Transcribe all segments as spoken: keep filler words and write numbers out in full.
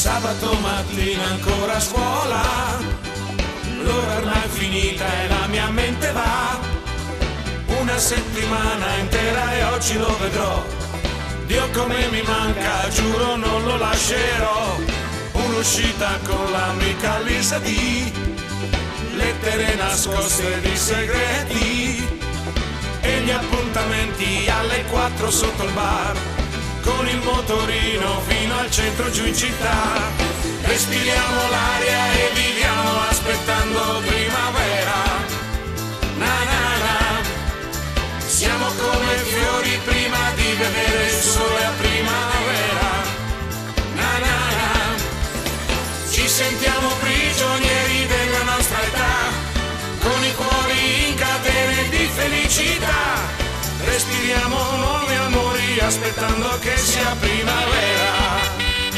Sabato mattina ancora a scuola, l'ora ormai è finita e la mia mente va. Una settimana intera e oggi lo vedrò. Dio come mi manca, giuro non lo lascerò. Un'uscita con l'amica Lisa D, lettere nascoste di segreti e gli appuntamenti alle quattro sotto il bar, con il motorino fino al centro giù in città. Respiriamo l'aria e viviamo aspettando primavera. Na na na. Siamo come fiori prima di vedere il sole a primavera. Na na na. Ci sentiamo prigionieri della nostra età, con i cuori in catene di felicità. Respiriamo nuovi amori aspettando che sia primavera.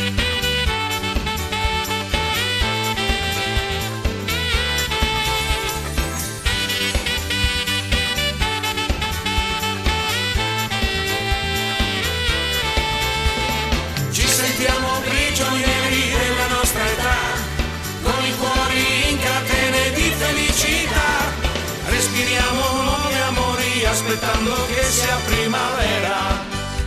Ci sentiamo prigionieri della nostra età, con i cuori in catene di felicità. Respiriamo nuovi amori aspettando che sia primavera.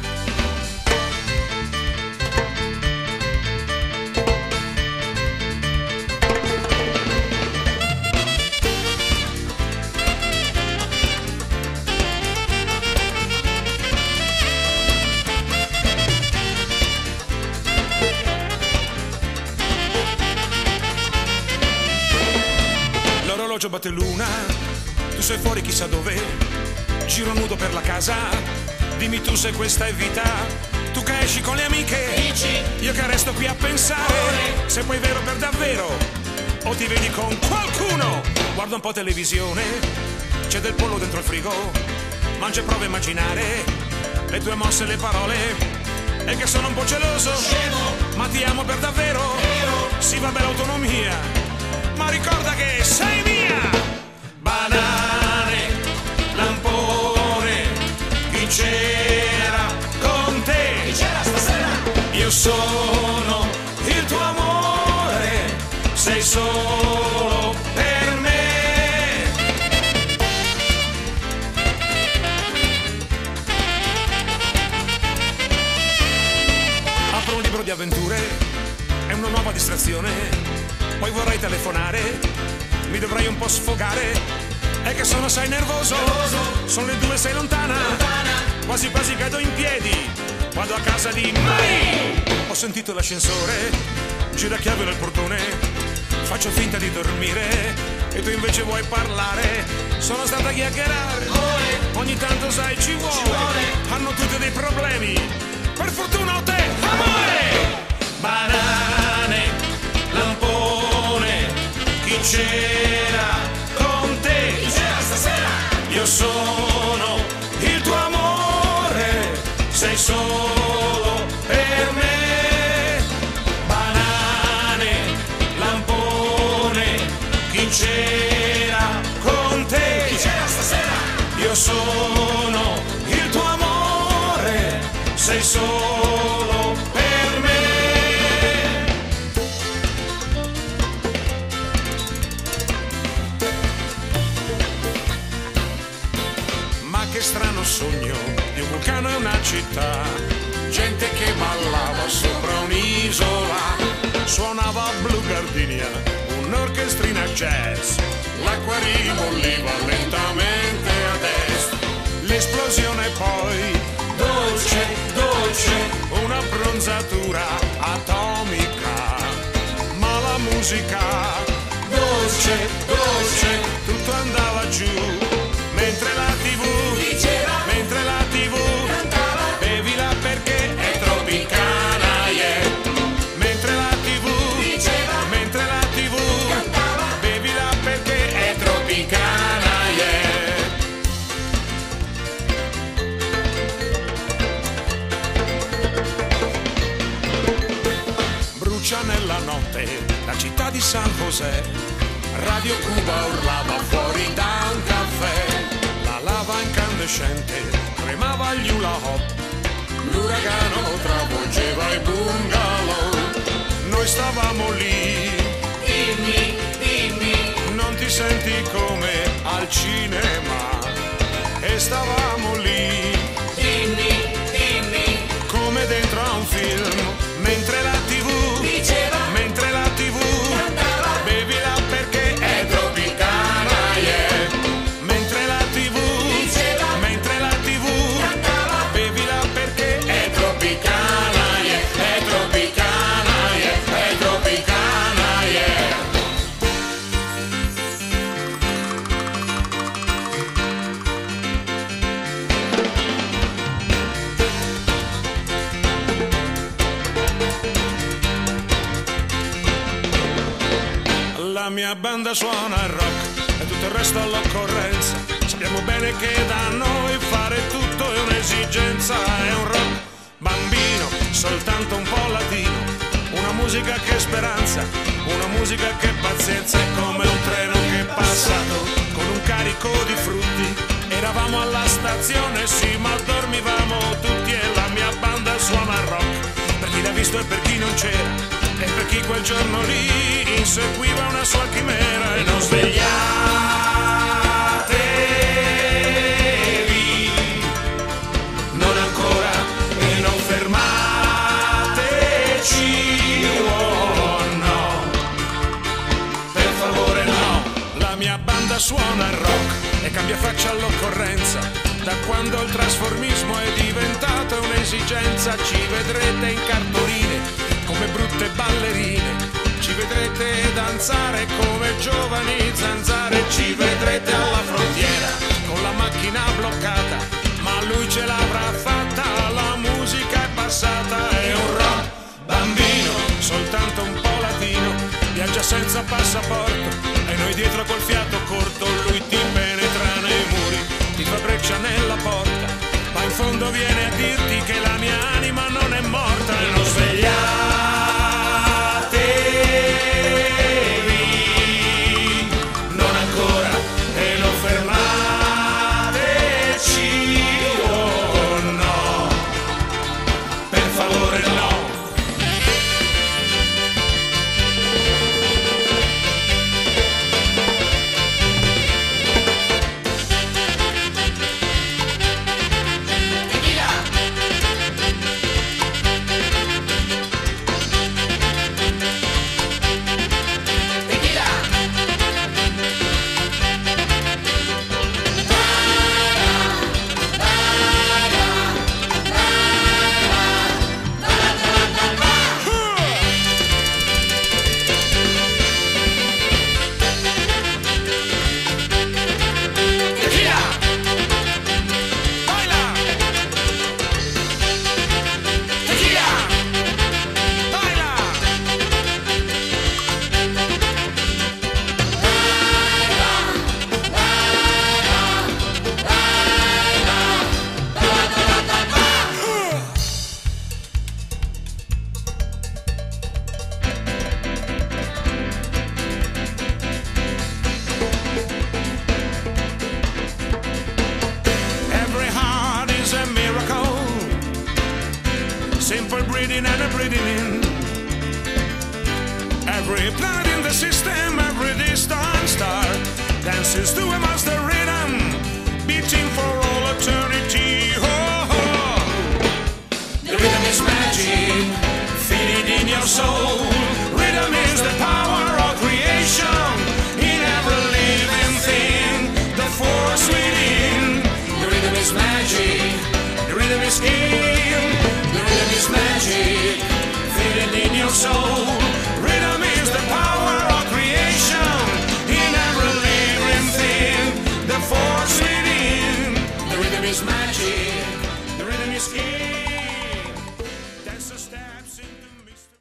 L'orologio batte l'una, tu sei fuori chissà dove, giro nudo per la casa, dimmi tu se questa è vita. Tu che esci con le amiche, dici, io che resto qui a pensare, ore, se poi è vero per davvero o ti vedi con qualcuno. Guarda un po' televisione, c'è del pollo dentro il frigo, mangio e prova a immaginare le tue mosse e le parole. E che sono un po' geloso, scemo, ma ti amo per davvero, vero. Sì, vabbè, l'autonomia, ma ricorda che sei mia. Banane, lampone, chi c'era con te? Chi c'era stasera? Io sono il tuo amore, sei solo per me. Apro un libro di avventure, è una nuova distrazione, poi vorrei telefonare, mi dovrei un po' sfogare. È che sono assai nervoso, nervoso. Sono le due, sei lontana, lontana. Quasi quasi cado in piedi, vado a casa di mai. Ho sentito l'ascensore, gira chiave nel portone, faccio finta di dormire e tu invece vuoi parlare. Sono stata a chiacchierare, Ore. Ogni tanto sai ci vuole. ci vuole Hanno tutti dei problemi, per fortuna ho te, amore. Banane, lampone, chi c'era con te? Chi c'era stasera? Io sono il tuo amore, sei solo per me. Banane, lampone, chi c'era con te? Chi c'era stasera? Io sono il tuo amore, sei solo per me. Che strano sogno di un vulcano e una città, gente che ballava sopra un'isola, suonava Blue Gardenia, un'orchestrina jazz, l'acqua ribolliva lentamente ad est, l'esplosione poi, dolce, dolce, una bronzatura atomica, ma la musica, dolce, dolce, tutto andava giù, mentre la tivù diceva, mentre la tivù cantava, bevila perché è tropicana, yeah. Mentre la tivù diceva, mentre la tivù cantava, bevila perché è tropicana, yeah. Brucia nella notte la città di San José, Radio Cuba urlava fuori da un caffè, la lava incandescente tremava gli hula hop, l'uragano travolgeva i bungalow, noi stavamo lì. Dimmi, dimmi, Non ti senti come al cinema e stavamo lì. dimmi, dimmi, Come dentro a un film, mentre la tivù, diceva, mentre la tivù, cantava, bevila perché è tropicana, yeah. Mentre la tivù, diceva, mentre la tivù, cantava, bevila perché è tropicana, yeah. È tropicana, yeah. È tropicana, yeah. La mia banda suona il rock e tutto il resto all'occorrenza. Sappiamo bene che da noi fare tutto è un'esigenza. È un rock bambino, soltanto un po' latino. Una musica che è speranza, una musica che è pazienza. È come un treno che è passato con un carico di frutti. Eravamo alla stazione, sì, ma dormivamo tutti. E la mia banda suona il rock, per chi l'ha visto e per chi non c'era, e per chi quel giorno lì inseguiva una sua chimera. E non svegliatevi, non ancora, e non fermateci, oh no, per favore no. La mia banda suona il rock e cambia faccia all'occorrenza. Da quando il trasformismo è diventato un'esigenza, ci vedrete in cartoline come brutte ballerine, ci vedrete danzare come giovani zanzare, ci vedrete alla frontiera con la macchina bloccata, ma lui ce l'avrà fatta, la musica è passata. È un rock bambino, soltanto un po' latino, viaggia senza passaporto e noi dietro col fiato corto. Lui ti penetra nei muri, ti fa breccia nella porta, ma in fondo viene a dirti che la mia anima non è morta. E non svegliatevi, non ancora, e non fermateci, oh no, per favore no. Simple breathing and a breathing in. Every planet in the system, every distant star dances to a master rhythm, beating for all eternity. Oh, oh. The rhythm is magic, feel it in your soul.